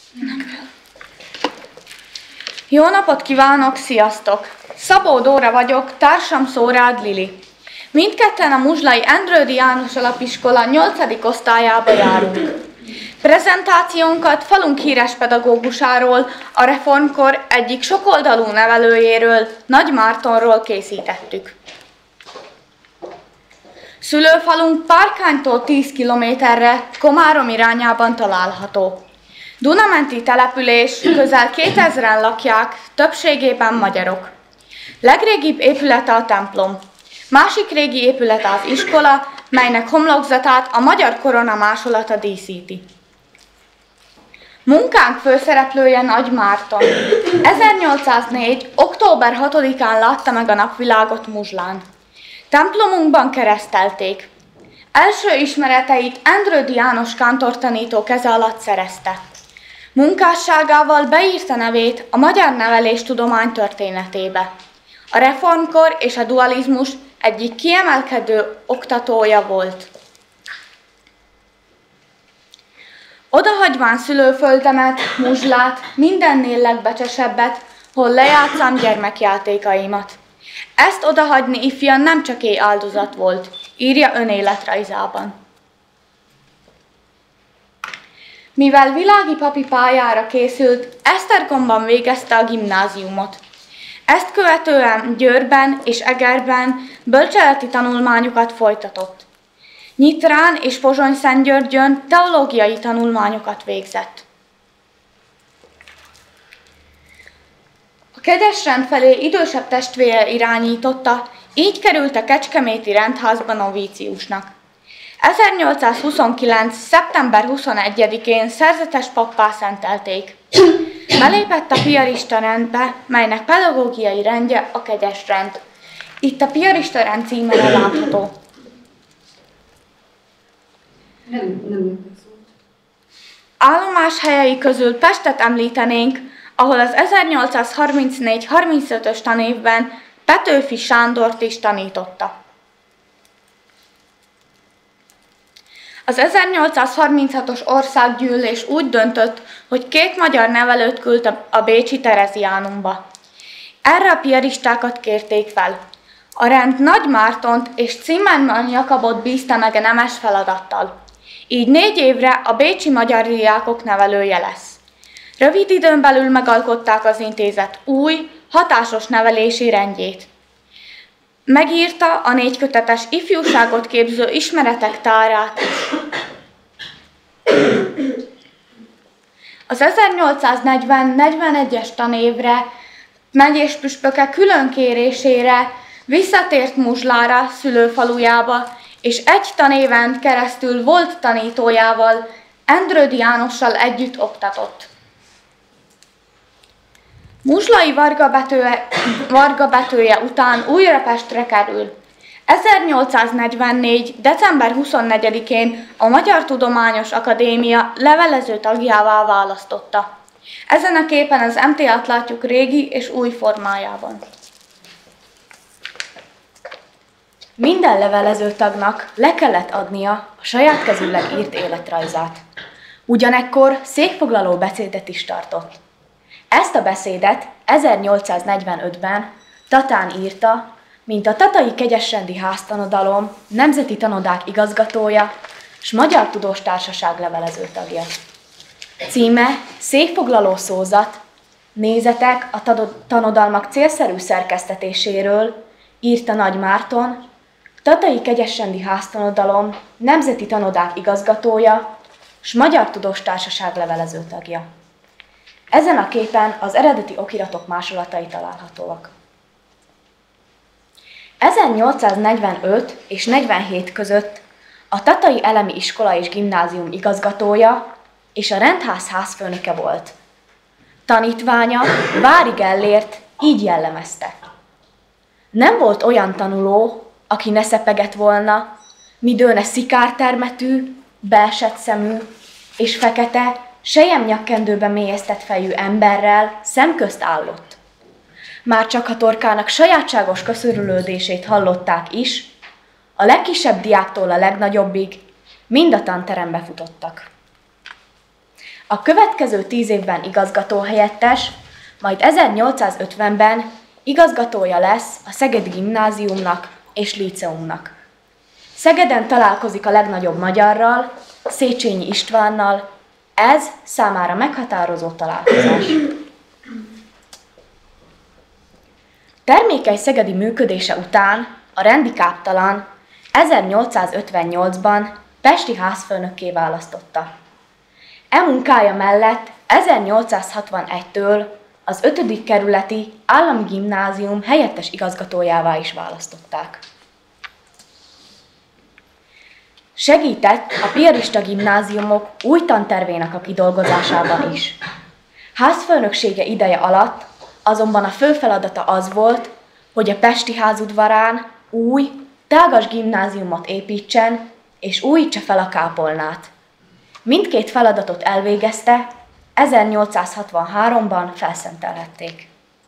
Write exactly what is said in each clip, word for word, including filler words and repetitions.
Jó napot kívánok, sziasztok! Szabó Dóra vagyok, társam Szórád Lili. Mindketten a Muzslai Endrődy János Alapiskola nyolcadik osztályába járunk. Prezentációnkat falunk híres pedagógusáról, a reformkor egyik sokoldalú nevelőjéről, Nagy Mártonról készítettük. Szülőfalunk Párkánytól tíz kilométerre Komárom irányában található. Dunamenti település, közel kétezren lakják, többségében magyarok. Legrégibb épülete a templom. Másik régi épülete az iskola, melynek homlokzatát a magyar korona másolata díszíti. Munkánk főszereplője Nagy Márton. ezernyolcszáznégy. október hatodikán látta meg a napvilágot Muzslán. Templomunkban keresztelték. Első ismereteit Endrődy János kántortanító keze alatt szerezte. Munkásságával beírta nevét a magyar neveléstudomány történetébe. A reformkor és a dualizmus egyik kiemelkedő oktatója volt. Odahagyván szülőföldemet, Muzslát, mindennél legbecsesebbet, hol lejátszám gyermekjátékaimat. Ezt odahagyni ifjan nem csak éj áldozat volt, írja önéletrajzában. Mivel világi papi pályára készült, Esztergomban végezte a gimnáziumot. Ezt követően Győrben és Egerben bölcseleti tanulmányokat folytatott. Nyitrán és Pozsony-Szentgyörgyön teológiai tanulmányokat végzett. A Kegyesrend felé idősebb testvére irányította, így került a kecskeméti rendházba novíciusnak. ezernyolcszázhuszonkilenc. szeptember huszonegyedikén szerzetes pappá szentelték. Belépett a piarista rendbe, melynek pedagógiai rendje a Kegyesrend. Itt a piarista rend címere látható. Nem, nem Állomáshelyei közül Pestet említenénk, ahol az ezernyolcszázharmincnégy harmincötös tanévben Petőfi Sándort is tanította. Az ezernyolcszázharminchatos országgyűlés úgy döntött, hogy két magyar nevelőt küld a bécsi Tereziánumba. Erre a piaristákat kérték fel. A rend Nagy Mártont és Zimmermann Jakabot bízta meg a nemes feladattal. Így négy évre a bécsi magyar diákok nevelője lesz. Rövid időn belül megalkották az intézet új, hatásos nevelési rendjét. Megírta a négykötetes ifjúságot képző ismeretek tárát is. Az ezernyolcszáznegyven-negyvenegyes tanévre megyés püspöke külön kérésére visszatért Muzslára, szülőfalujába, és egy tanéven keresztül volt tanítójával, Endrődy Jánossal együtt oktatott. Muzslai Varga betője, Varga betője után újra Pestre kerül. ezernyolcszáznegyvennégy. december huszonnegyedikén a Magyar Tudományos Akadémia levelező tagjává választotta. Ezen a képen az em té á-t látjuk régi és új formájában. Minden levelező tagnak le kellett adnia a saját kezűleg írt életrajzát. Ugyanekkor székfoglaló beszédet is tartott. Ezt a beszédet ezernyolcszáznegyvenötben Tatán írta, mint a Tatai Kegyesrendi Háztanodalom nemzeti tanodák igazgatója s Magyar Tudós Társaság levelező tagja. Címe Székfoglaló szózat, nézetek a tanodalmak célszerű szerkesztetéséről, írta Nagy Márton, Tatai Kegyesrendi Háztanodalom nemzeti tanodák igazgatója s Magyar Tudós Társaság levelező tagja. Ezen a képen az eredeti okiratok másolatai találhatóak. ezernyolcszáznegyvenöt és negyvenhét között a Tatai Elemi Iskola és Gimnázium igazgatója és a rendház házfőnöke volt. Tanítványa, Vári Gellért így jellemezte. Nem volt olyan tanuló, aki ne szepegett volna, midőne szikártermetű, beesett szemű és fekete, selyemnyakkendőbe mélyeztett fejű emberrel szemközt állott. Már csak a torkának sajátságos köszörülődését hallották is, a legkisebb diáktól a legnagyobbig mind a tanterembe futottak. A következő tíz évben igazgatóhelyettes, majd ezernyolcszázötvenben igazgatója lesz a Szegedi Gimnáziumnak és Líceumnak. Szegeden találkozik a legnagyobb magyarral, Széchenyi Istvánnal, ez számára meghatározó találkozás. Termékeny szegedi működése után a rendi káptalan ezernyolcszázötvennyolcban pesti házfőnökké választotta. E munkája mellett ezernyolcszázhatvanegytől az ötödik kerületi állami gimnázium helyettes igazgatójává is választották. Segített a piarista gimnáziumok új tantervének a kidolgozásában is. Házfőnöksége ideje alatt azonban a fő feladata az volt, hogy a pesti házudvarán új, tágas gimnáziumot építsen és újítsa fel a kápolnát. Mindkét feladatot elvégezte, ezernyolcszázhatvanháromban felszentelhették.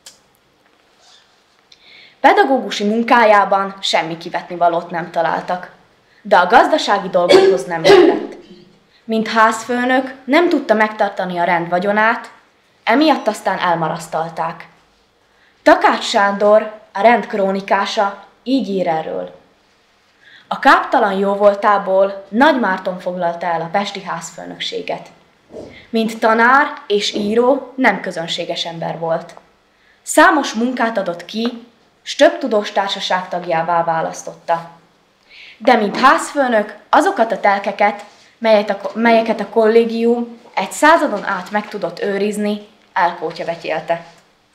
Pedagógusi munkájában semmi kivetnivalót nem találtak, de a gazdasági dolgokhoz nem értett. Mint házfőnök nem tudta megtartani a rend vagyonát, emiatt aztán elmarasztalták. Takács Sándor, a rend krónikása így ír erről. A káptalan jóvoltából Nagy Márton foglalta el a pesti házfőnökséget. Mint tanár és író nem közönséges ember volt. Számos munkát adott ki, s több tudós társaság tagjává választotta. De mint házfőnök azokat a telkeket, melyeket a kollégium egy századon át meg tudott őrizni, elkótyavetyelte.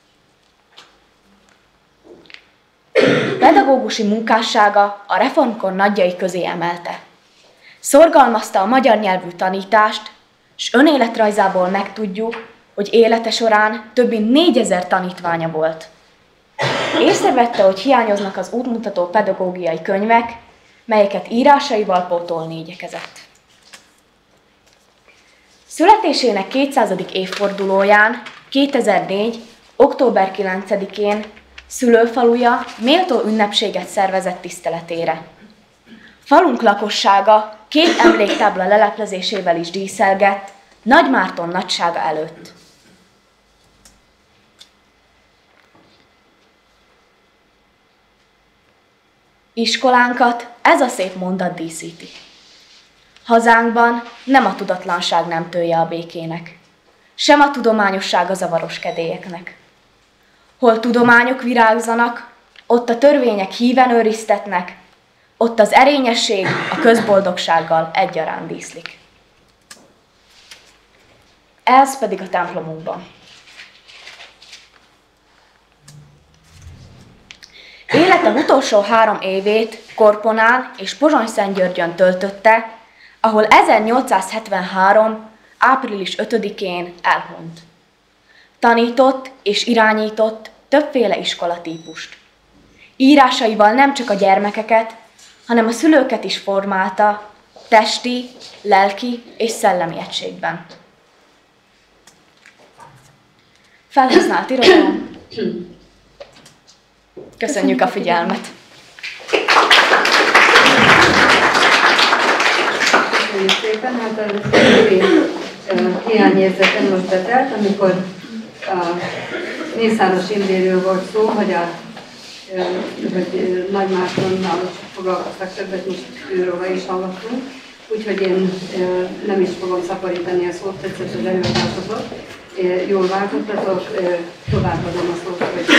Pedagógusi munkássága a reformkor nagyjai közé emelte. Szorgalmazta a magyar nyelvű tanítást, s önéletrajzából megtudjuk, hogy élete során több mint négyezer tanítványa volt. Észrevette, hogy hiányoznak az útmutató pedagógiai könyvek, melyeket írásaival pótolni igyekezett. Születésének kétszázadik évfordulóján, kétezer-négy. október kilencedikén szülőfaluja méltó ünnepséget szervezett tiszteletére. Falunk lakossága két emléktábla leleplezésével is díszelgett Nagy Márton nagysága előtt. Iskolánkat ez a szép mondat díszíti. Hazánkban nem a tudatlanság nem tője a békének, sem a tudományosság a zavaros kedélyeknek. Hol tudományok virágzanak, ott a törvények híven őriztetnek, ott az erényesség a közboldogsággal egyaránt díszlik. Ez pedig a templomunkban. Élete utolsó három évét Korponán és Pozsony-Szentgyörgyön töltötte, ahol ezernyolcszázhetvenhárom. április ötödikén elhunyt. Tanított és irányított többféle iskolatípust. Írásaival nem csak a gyermekeket, hanem a szülőket is formálta testi, lelki és szellemi egységben. Felhasznált irodalom. Köszönjük a figyelmet! Köszönjük szépen, hát a hiányérzetem most betelt, amikor a Mészáros Imréről volt szó, hogy, a, hogy Nagy Mártonnal foglalkoztak többet, most őróla is hallottunk, úgyhogy én nem is fogom szaporítani a szót, tetszett az előadásokat. Jól váltottatok, továbbadom a szót, hogy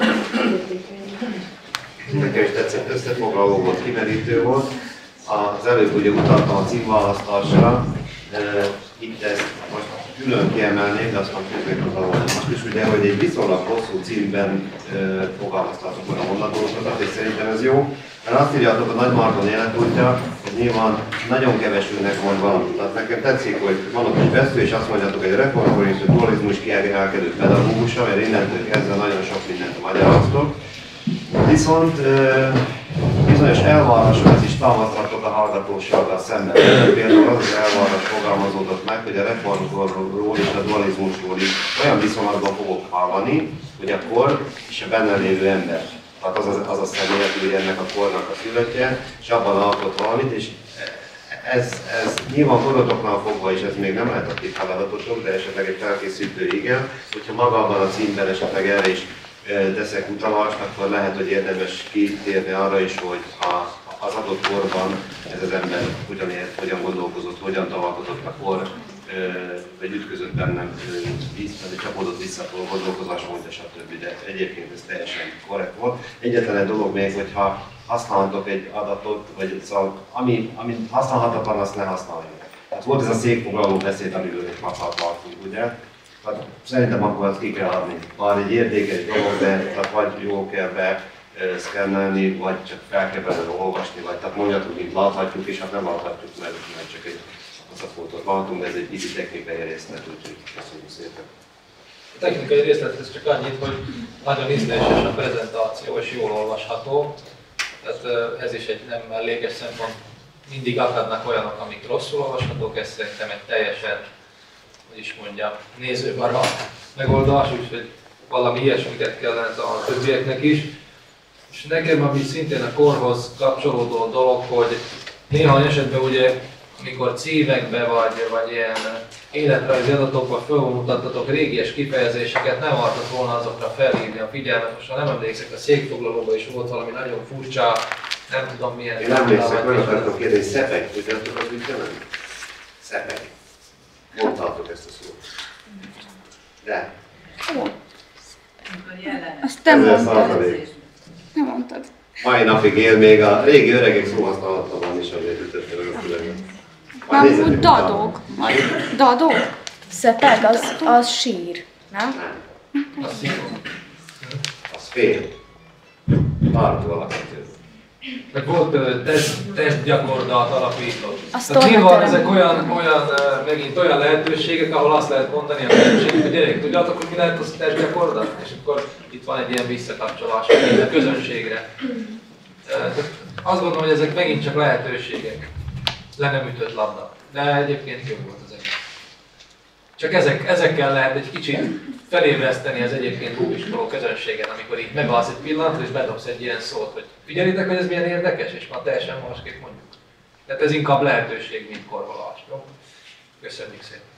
nekem is tetszett, összefoglaló volt, kimerítő volt. Az előbb ugye utaltam a címválasztásra, itt ezt most külön kiemelnék, de azt már közvetlenül most is ugye, hogy egy viszonylag hosszú címben fogalmaztatok meg a mondatokat, és szerintem ez jó. Mert azt írjátok, a Nagy Márton életútja, ez nyilván nagyon kevesülnek majd valamit. Tehát nekem tetszik, hogy van ott egy vesző, és azt mondjátok, hogy a reformkorintű dualizmus kiemelkedő pedagógusa, mert innentől kezdve nagyon sok mindent magyaráztok. Viszont bizonyos elvárások, ez is támasztatok a hallgatósággal szemben. Például az az elvárás fogalmazódott meg, hogy a reformkorról és a dualizmusról is olyan viszonylatban fogok hallani, hogy a kor és a benne lévő ember. Tehát az, az, az a személy, aki ennek a kornak a szülöttje, és abban alkot valamit, és ez, ez nyilván korodoknál fogva is ez még nem lehet a ti feladatotok, de esetleg egy felkészítő igen. Hogyha magában a címben esetleg erre is teszek utalást, akkor lehet, hogy érdemes kitérni arra is, hogy a, az adott korban ez az ember hogyan ért, hogyan gondolkozott, hogyan tavalkodott a kor, vagy ütközött bennem, vagy csapódott vissza a gondolkozásmódja, stb. De egyébként ez teljesen korrekt volt. Egyetlen egy dolog még, hogyha használhatok egy adatot, vagy szóval, ami, amit használhatatlan, azt ne használjuk. Tehát volt ez a székfoglaló beszéd, amiről egy machat láttunk, ugye? Tehát szerintem akkor azt ki kell adni. Már egy értékes dolog, de tehát vagy jól kell be szkennelni, vagy csak fel kell belőle olvasni, vagy tehát mondjatok, mint láthatjuk, és hát nem láthatjuk, mert, mert csak egy az a fotót látunk, de ez egy pici technikai részlet, úgyhogy köszönjük szépen. A technikai részlethez csak annyit, hogy nagyon ízléses a prezentáció és jól olvasható. Tehát ez is egy nem mellékes szempont. Mindig akadnak olyanok, amik rosszul olvashatók, ez szerintem egy teljesen, hogy is mondjam, nézőbarát megoldás, úgyhogy valami ilyesmiket kellene a többieknek is. És nekem, ami szintén a korhoz kapcsolódó dolog, hogy néhány esetben ugye, amikor címekbe vagy, vagy ilyen életrajzi adatokban fölmutattatok régies kifejezéseket, nem akartak volna azokra felhívni a figyelmet. Most nem emlékszek, a székfoglalóban is volt valami nagyon furcsa, nem tudom milyen. Én emlékszek, meg akartok kérdezni, szepeg, tudjátok az úgy nem? Szepeg. Mondtátok ezt a szót. De. Ó. Azt te mondtad. Nem mondtad. Mai napig él még a régi öregek szóhasználatban is, azért ütötte meg a fülemet. Nem, úgy dadog. Dadog? Szepeg, az, az sír, nem? Nem. Az szívom. Az fél. Tartó alapvető. Meg volt például teszt, tesztgyakorlat alapított. Tehát nyilván ezek olyan, olyan, megint olyan lehetőségek, ahol azt lehet mondani a közönségnek, hogy gyerek, tudjátok, hogy mi lehet az tesztgyakorlat? És akkor itt van egy ilyen visszakapcsolás a közönségre. Azt gondolom, hogy ezek megint csak lehetőségek. Le nem ütött labda. De egyébként jó volt az egész. Csak ezek, ezekkel lehet egy kicsit felébreszteni az egyébként óviskoló közönségen, amikor így megállsz egy pillanatra és bedobsz egy ilyen szót, hogy figyelitek, hogy ez milyen érdekes, és már teljesen másképp mondjuk. Tehát ez inkább lehetőség, mint korholás. Köszönjük szépen!